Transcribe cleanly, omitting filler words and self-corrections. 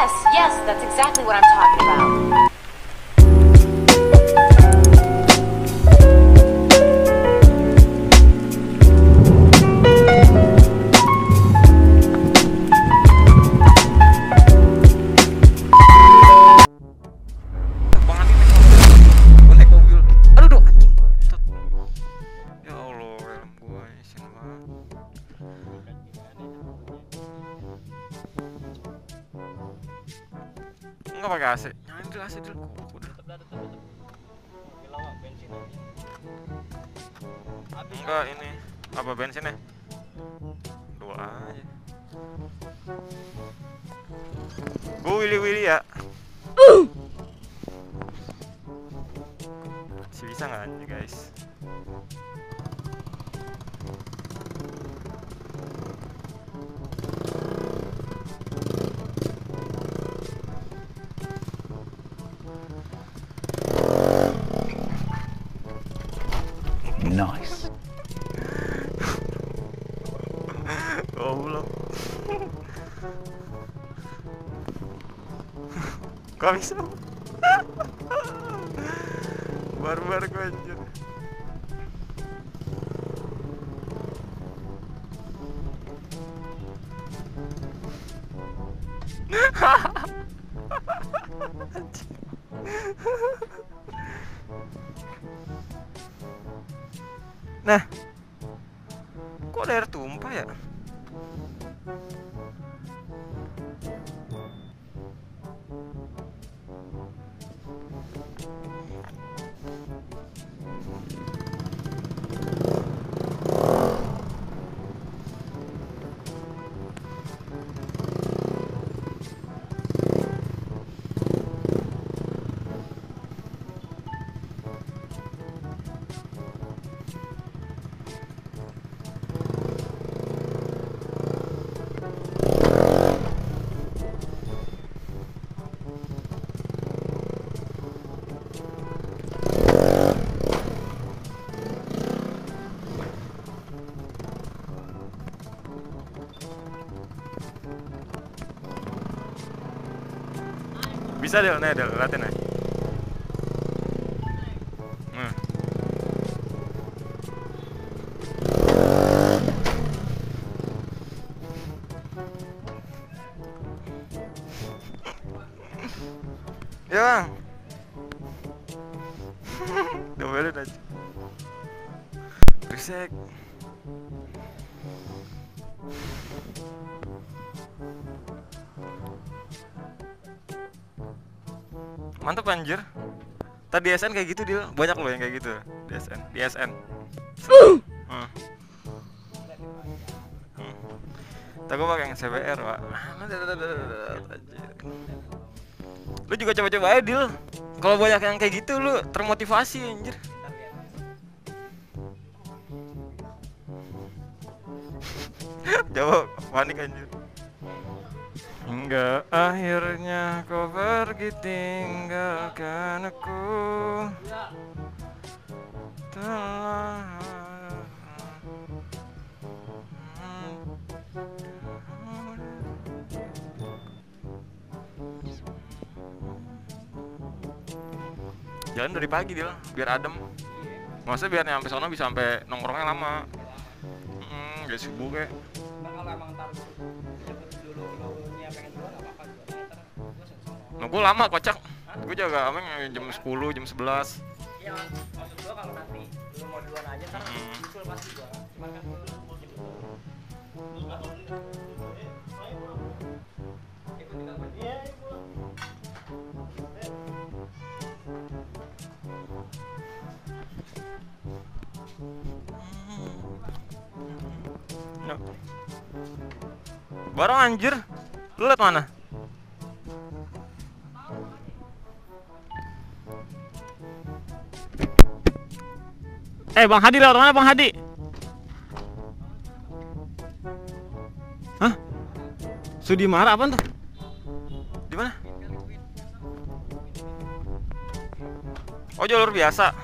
Yes, that's exactly what I'm talking about. Enggak pakai AC. Nyalain dulu AC dulu. Enggak ini. Apa bensinnya? 2 aja. Gue willy ya. Si bisa nggak nih guys? Nice. Goblok. Kok bisa? Barbar gue anjir. Nah, kok ada air tumpah ya? Bisa deh, nih deh, liatin aja. Ya bang. Domelin aja. Berisik. Mantap anjir. Tadi SN kayak gitu dia, banyak loh yang kayak gitu di SN. Tak gue pakai yang CBR, Pak. Lu juga coba-coba aja, Dil. Kalau banyak yang kayak gitu lu termotivasi anjir. Jawab, panik anjir. Hingga akhirnya kau pergi tinggalkan aku. Telah. Jalan dari pagi dia, biar adem. Maksudnya biar nyampe sono bisa sampai nongkrongnya lama. Gak subuh kayak. Kalau emang ntar dulunya pengen jual nggak apa-apa juga. Nah, gue lama kocak. Gue jaga abang jam 10, jam 11. Iya, maksud gue kalau nanti lu mau duluan aja ntar nyusul pasti gua. Cuman kan lu mau jemput dulu. Ikut tinggal gue. Iya, pulang. No. Barang anjir. Lu liat mana? Bang Hadi lewat mana Bang Hadi? Hah? Sudi marah apaan tuh? Di mana? Oh, jalur biasa.